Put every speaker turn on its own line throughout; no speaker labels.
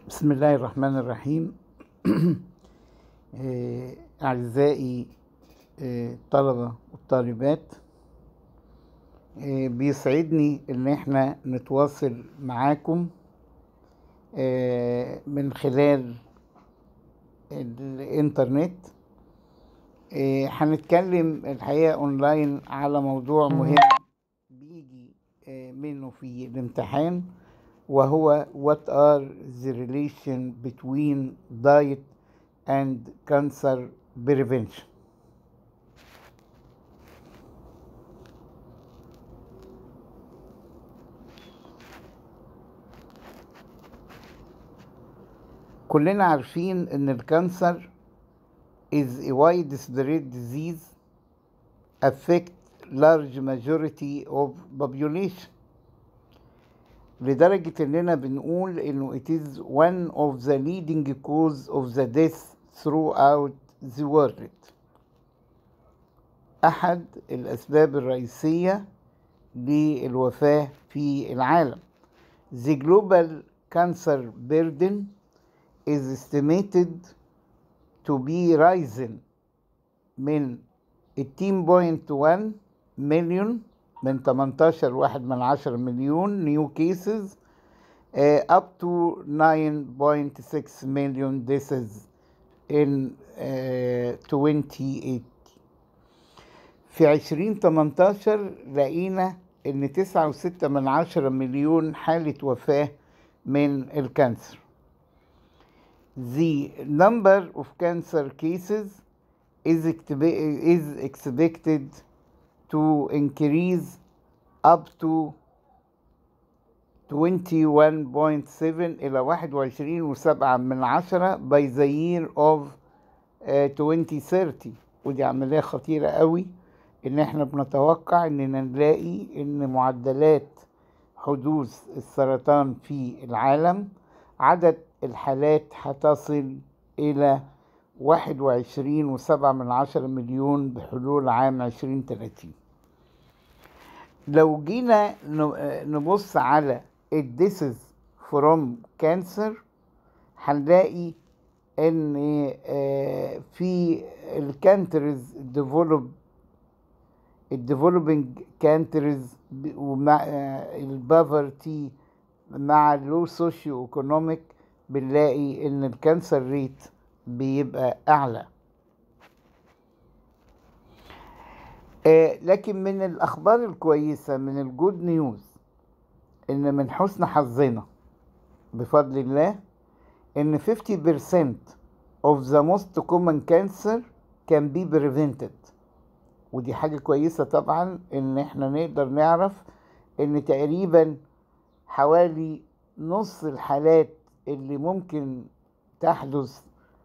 بسم الله الرحمن الرحيم. أعزائي الطلبة والطالبات، بيسعدني إن احنا نتواصل معاكم من خلال الإنترنت. هنتكلم الحقيقة أونلاين على موضوع مهم بيجي منه في الامتحان، وهو what are the relation between diet and cancer prevention. كلنا عارفين ان الكانسر is a widespread disease affect large majority of population، لدرجة اننا بنقول انه it is one of the leading cause of the death throughout the world. احد الاسباب الرئيسية للوفاة في العالم. The global cancer burden is estimated to be rising من 18.1 مليون، من 18.1 مليون new cases up to 9.6 million deaths in 2080. في 2018 لقينا ان 9.6 مليون حالة وفاة من الكانسر. The number of cancer cases is expected to increase up to 21.7 إلى 21.7 by the year of 2030. ودي عملية خطيرة قوي، إن إحنا بنتوقع إننا نلاقي إن معدلات حدوث السرطان في العالم، عدد الحالات هتصل إلى 21.7 مليون بحلول عام 2030. لو جينا نبص على الديسز فروم كانسر، هنلاقي ان في الكانترز الديفلوبينج كانترز ومع البافرتي مع اللو سوشيو ايكونوميك، بنلاقي ان الكانسر ريت بيبقى اعلى. لكن من الاخبار الكويسه، من الجود نيوز، ان من حسن حظنا بفضل الله ان 50% of the most common cancer can be prevented. ودي حاجة كويسة طبعا، ان احنا نقدر نعرف ان تقريبا حوالي نص الحالات اللي ممكن تحدث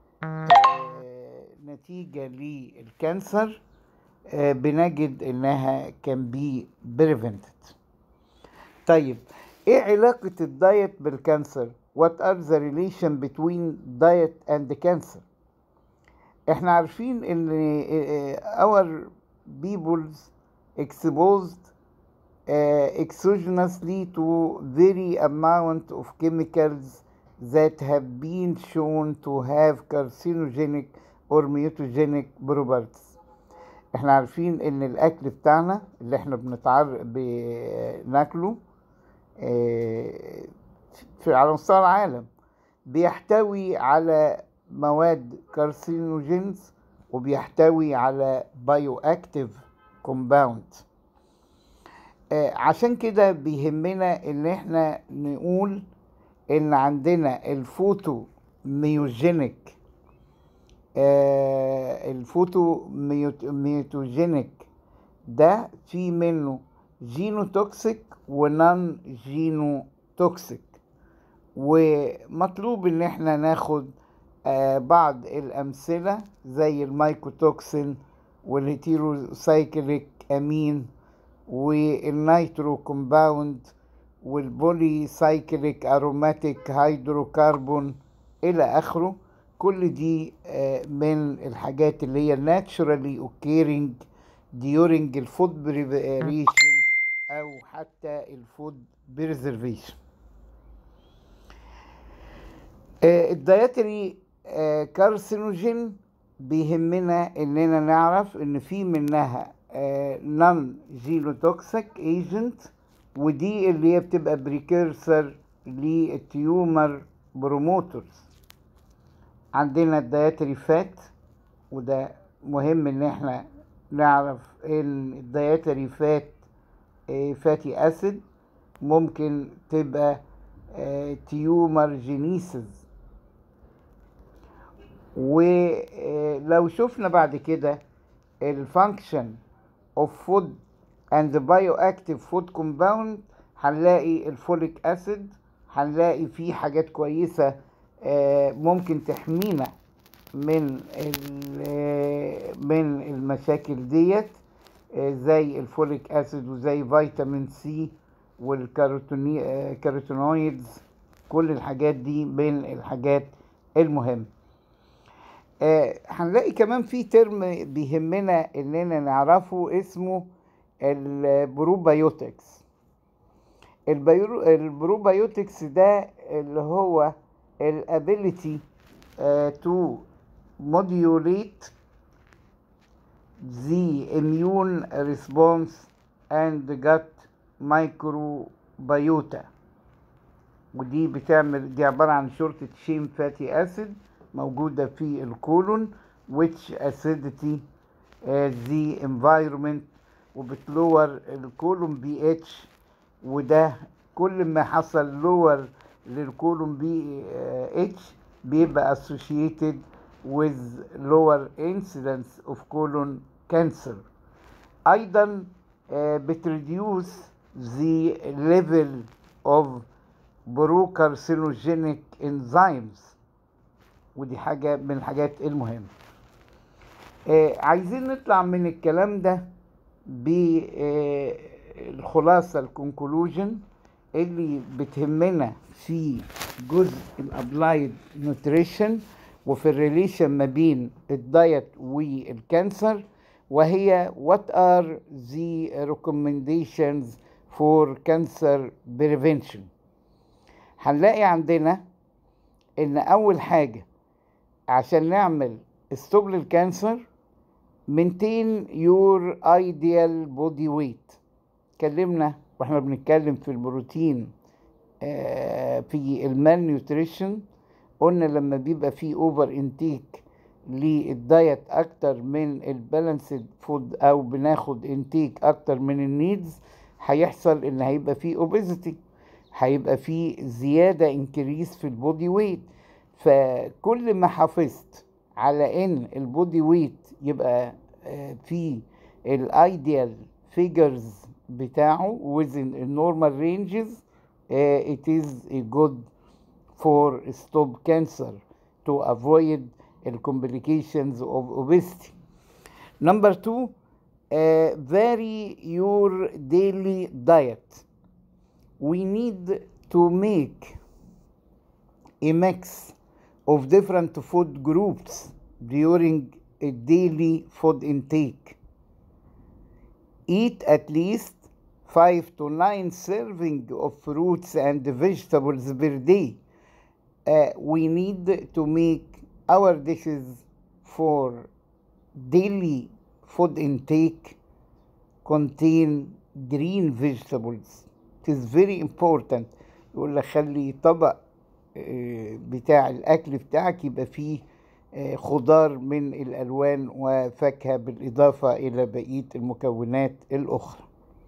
نتيجة للكانسر بنجد انها can be prevented. طيب، ايه علاقة الدايت بالكانسر؟ What are the relation between diet and cancer؟ احنا عارفين ان our peoples exposed exogenously to very amount of chemicals that have been shown to have carcinogenic or mutagenic properties. احنا عارفين ان الاكل بتاعنا اللي احنا بناكله على مستوى العالم بيحتوي على مواد كارسينوجينز، وبيحتوي على بايو اكتيف كومباوند. عشان كده بيهمنا ان احنا نقول ان عندنا الفوتو ميوجينيك ميوتوجينيك ده في منه جينوتوكسيك ونان جينوتوكسيك، ومطلوب ان احنا ناخد بعض الامثلة زي المايكوتوكسين والهيتيروسايكليك امين والنيترو كومباوند والبولي سايكليك اروماتيك هيدروكربون الى اخره. كل دي من الحاجات اللي هي naturally occurring during الفود preparation او حتى الفود preservation. الدايتري كارسينوجين بيهمنا اننا نعرف ان في منها نون جينوتوكسيك ايجنت، ودي اللي هي بتبقى بريكيرسر للتيومر بروموتورز. عندنا الدايتري فات، وده مهم ان احنا نعرف ان الدايتري فات فاتي اسيد ممكن تبقى تيومر جينيسز. ولو شفنا بعد كده الفانكشن اوف فود اند بايو اكتيف فود كومباوند، هنلاقي الفوليك اسيد، هنلاقي فيه حاجات كويسه ممكن تحمينا من المشاكل ديت، زي الفوليك اسيد وزي فيتامين سي والكاروتينويدز. كل الحاجات دي من الحاجات المهمه. هنلاقي كمان في ترم بيهمنا اننا نعرفه اسمه البروبايوتكس. البروبايوتكس ده اللي هو الابيليتي to modulate the immune response and gut microbiota. ودي دي عبارة عن شورتة شين فاتي أسيد موجودة في الكولون which acidity the environment، وبتلور الكولون بي اتش. وده كل ما حصل لور للكولون بي اتش بيبقى associated with lower incidence of colon cancer. أيضا بتreduce the level of بروكارسينوجينيك انزيمز، ودي حاجة من الحاجات المهمة. عايزين نطلع من الكلام ده بالخلاصة الكونكلوجن اللي بتهمنا في جزء الابلايد نوتريشن وفي الريليشن ما بين الدايت والكانسر، وهي what are the recommendations for cancer prevention. هنلاقي عندنا ان اول حاجة عشان نعمل ستوب للكانسر maintain your ideal body weight. اتكلمنا واحنا بنتكلم في البروتين في المال نيوتريشن، قلنا لما بيبقى فيه اوفر انتيك للدايت اكتر من البالانسد فود او بناخد انتيك اكتر من النيدز، هيحصل ان هيبقى فيه اوبيزيتي، هيبقى فيه زيادة انكريس في البودي ويت. فكل ما حافظت على ان البودي ويت يبقى في الايديال فيجرز بتاعه within normal ranges, it is good for stop cancer to avoid the complications of obesity. Number 2, vary your daily diet. We need to make a mix of different food groups during a daily food intake. Eat at least 5 to 9 servings of fruits and vegetables per day. We need to make our dishes for daily food intake contain green vegetables. It is very important. يقول لك خلي طبق بتاع الأكل بتاعك يبقى فيه خضار من الألوان وفاكهة بالإضافة إلى بقية المكونات الأخرى.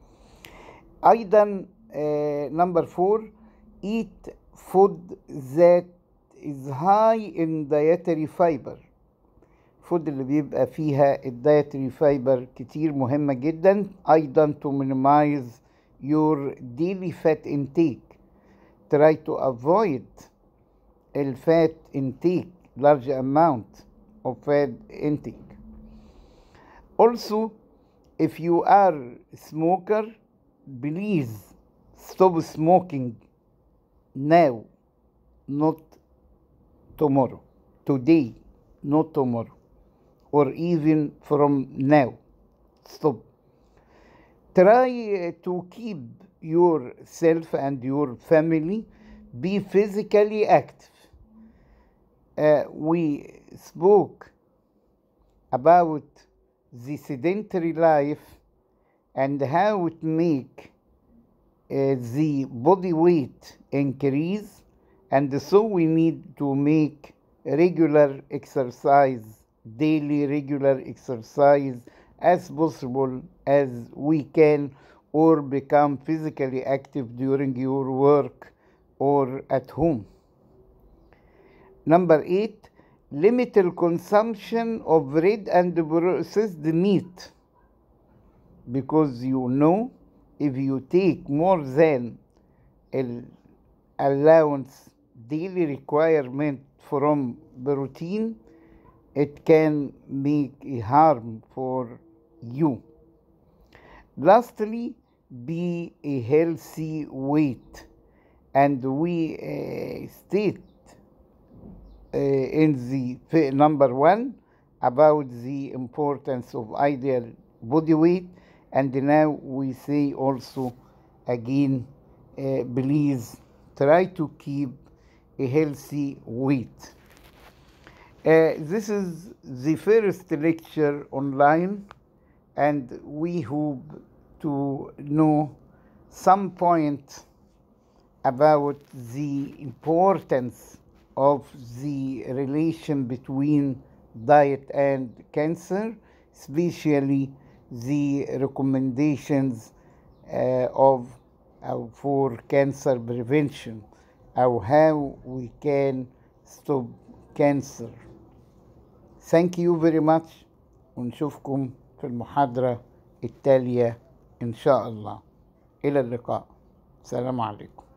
أيضا number 4, eat food that is high in dietary fiber. food اللي بيبقى فيها الدايتري فايبر كتير مهمة جدا. أيضا to minimize your daily fat intake. Try to avoid الفات intake, large amount of fat intake. Also, if you are a smoker, please stop smoking now, not tomorrow. Today, not tomorrow, or even from now. Stop. Try to keep yourself and your family be physically active. we spoke about the sedentary life and how it make the body weight increase, and so we need to make regular exercise, daily regular exercise as possible as we can, or become physically active during your work or at home. Number 8, limit the consumption of red and processed meat, because you know if you take more than allowance daily requirement from protein, it can make a harm for you. Lastly, be a healthy weight, and we state in the number 1 about the importance of ideal body weight, and now we say also again, please try to keep a healthy weight. This is the first lecture online, and we hope to know some point about the importance of the relation between diet and cancer, especially the recommendations for cancer prevention, أو how we can stop cancer. Thank you very much، ونشوفكم في المحاضرة التالية إن شاء الله. إلى اللقاء. السلام عليكم.